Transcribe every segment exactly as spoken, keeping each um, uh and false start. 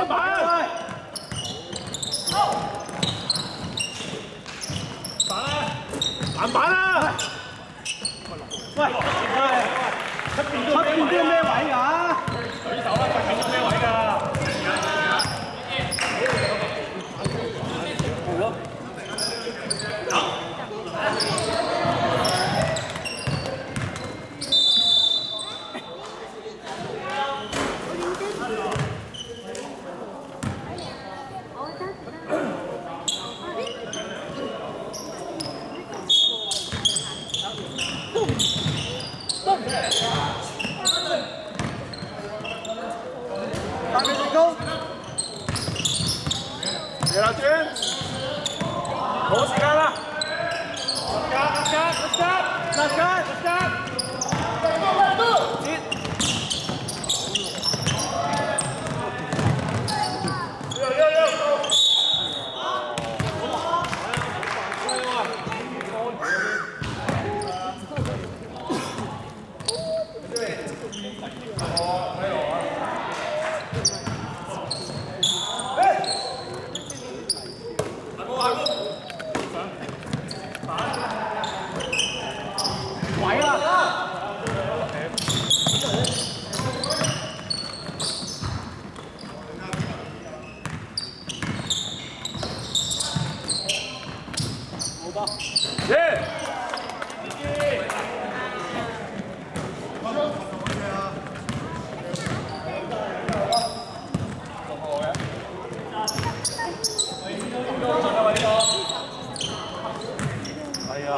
板，板板啊！喂，出邊出邊啲咩位㗎？舉手啦，出邊啲咩位㗎？係咯。大力成功，嚟啦，轉，冇時間啦 ，Let's go, let's go, let's go, let's go, let's go， 接，要要要，位啊！好吧，耶！係啊。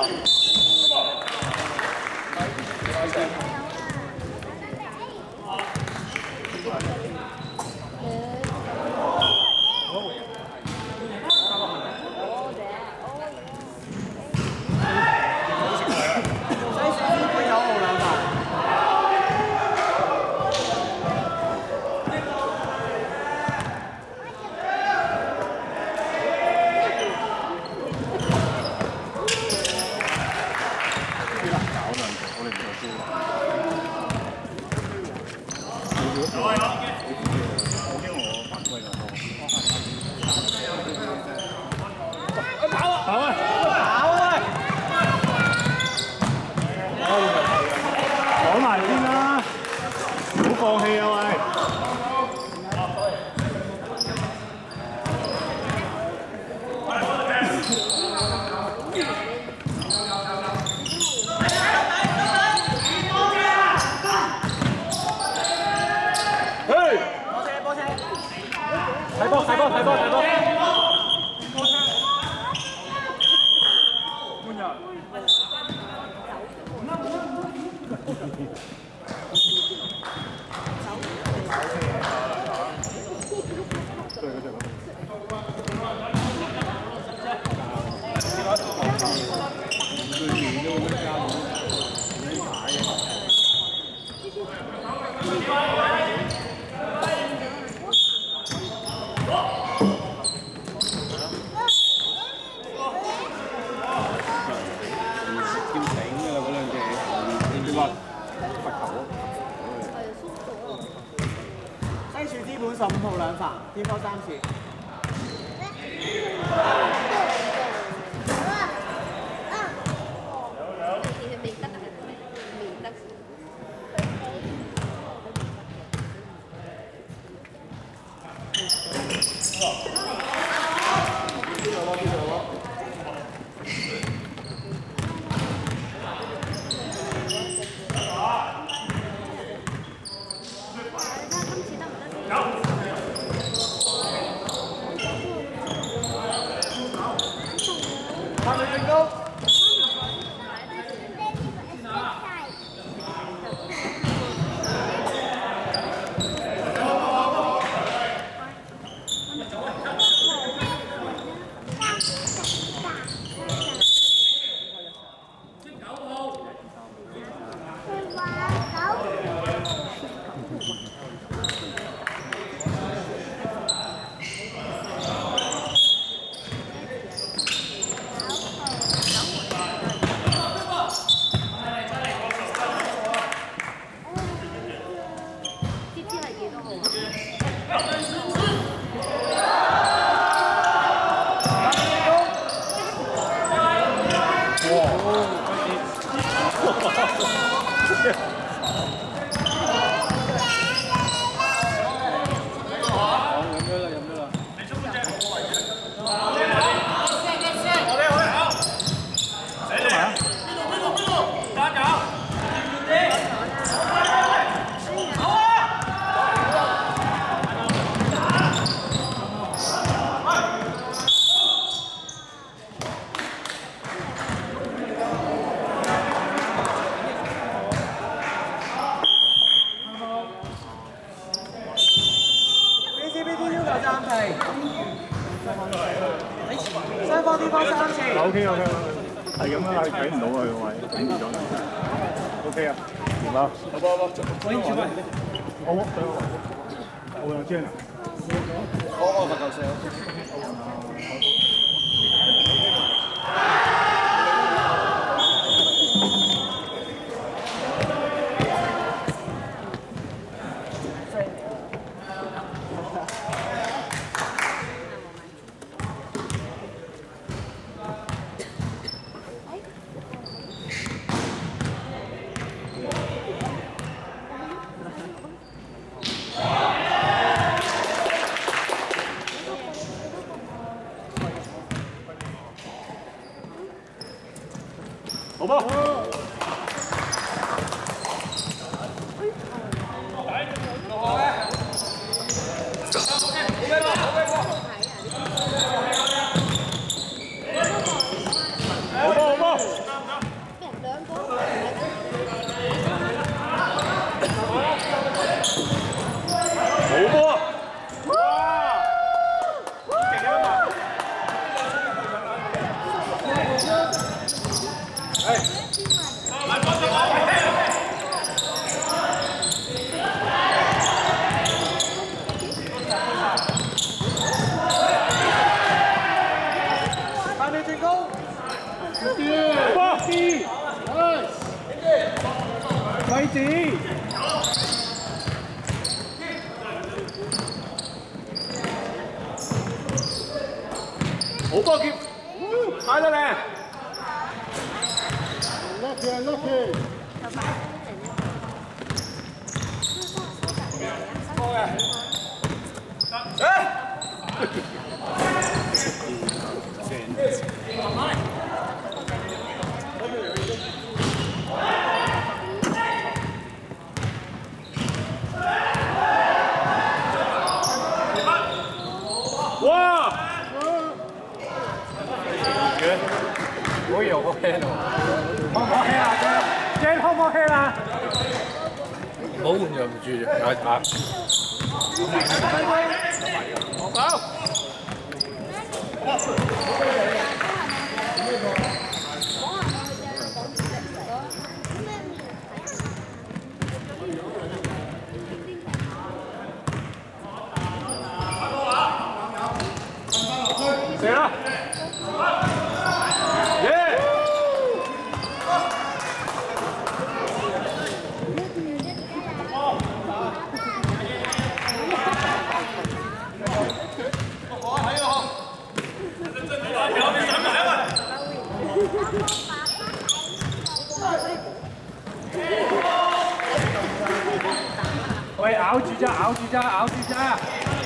講埋先啦，唔好放棄啊喂！睇波睇波睇波睇波！換人。西樹資本十五號兩發，天波三次。 OK OK， 係咁啦，睇唔到佢個位，頂住咗。OK 啊，掂啦。好不好？好，好，我有見啊。我我發夠聲。好不好？位置，好波劫，踩得靚 ，lucky lucky， 波嘅，誒。哇！我有個 hand 喎，可唔可 hand 啊 ？Jane 可唔可 hand 啊？唔好換讓住，打打。我走。射啦！耶！喂，咬住咋，咬住咋，咬住咋！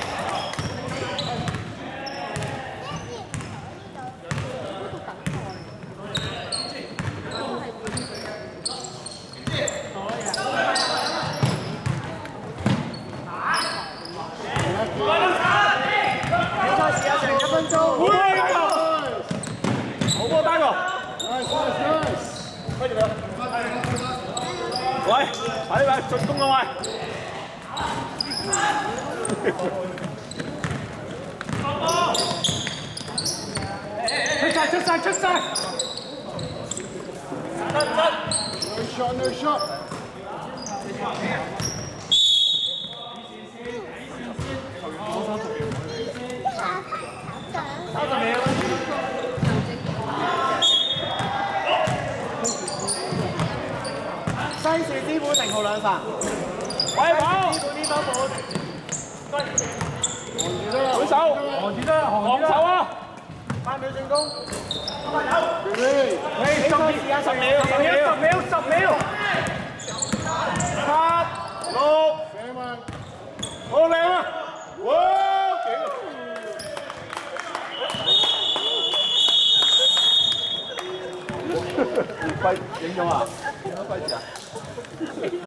好波單個，喂，睇咪進攻啊喂！出晒出晒出晒！得得 ！No shot no shot！ 三十秒。西樹之本定號兩發。喂寶！呢本呢包本。本手。韓子得，韓手啊！八秒進攻。八秒。喂，十秒，十秒，十秒，十秒。 快讲。